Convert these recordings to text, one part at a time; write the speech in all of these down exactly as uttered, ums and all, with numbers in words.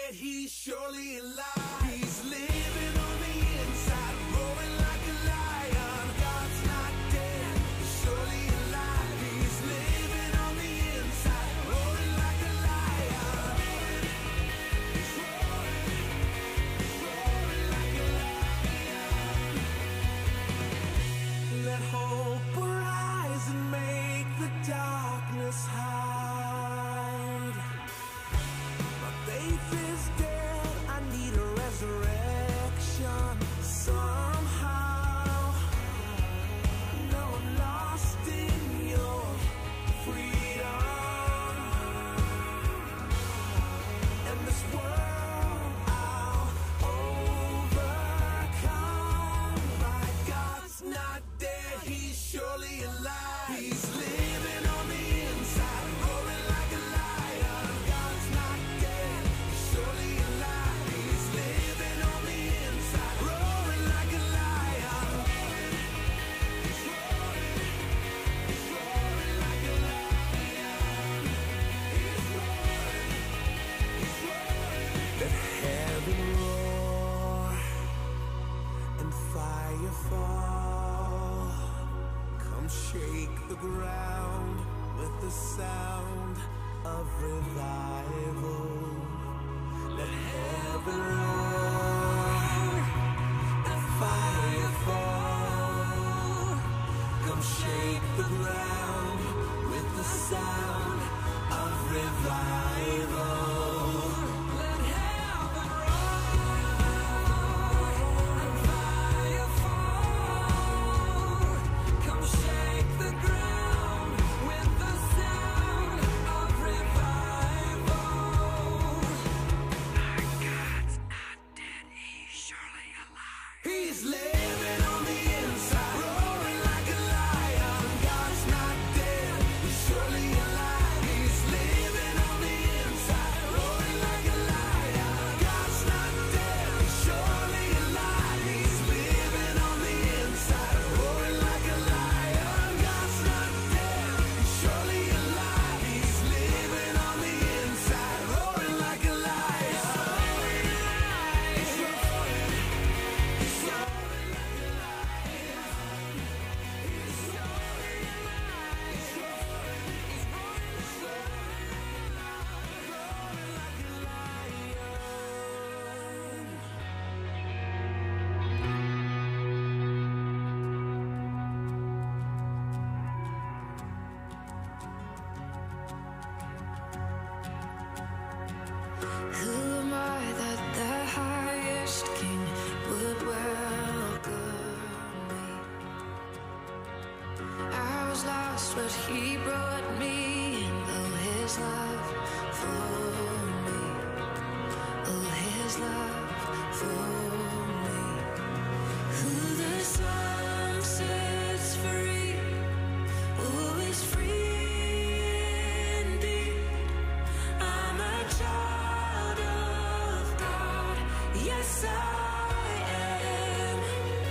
dead, he's surely alive. He's living on the inside, roaring like a lion. God's not dead, he's surely alive. He's living on the inside, roaring like a lion. He's roaring, he's roaring like a lion. Let hope arise and make the darkness hide. My faith is dead, I need a resurrection somehow. No, I'm lost in your freedom. And this world I'll overcome. My God's not dead, he's surely alive. He's living on the inside, roaring like a lion. God's not dead, he's surely alive. He's living on the inside, roaring like a lion. He's roaring, he's roaring like a lion. He's roaring, he's roaring. Let heaven roar and fire fall. Come shake the ground with the sound of revival. Let heaven roar and fire fall. Come shake the ground with the sound of revival. Let heaven roar and fire fall. Come shake the ground with the sound of revival. My God's not dead, he's surely alive. He's living on the inside, roaring like a lion. God's not dead, he's surely alive. He's living on the inside, roaring like a lion. God's not dead, he's surely alive. He's living on the inside, roaring like a lion. God's not dead, he's surely alive. He's living on the inside, roaring like a lion. He's roaring, he's roaring like a lion. He's roaring, he's roaring, he's roaring, he's roaring like a lion. Who am I that the highest king would welcome me? I was lost, but he brought me in. Oh, his love for me. Oh, his love for me. Who the Son sets free, oh, is free indeed. I'm a child of God, yes I am.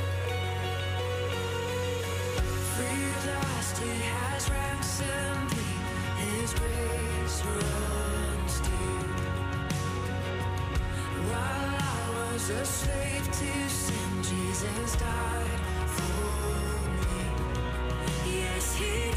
Free at last, he has ransomed me. His grace runs deep. While I was a slave to sin, Jesus died for me. Yes, he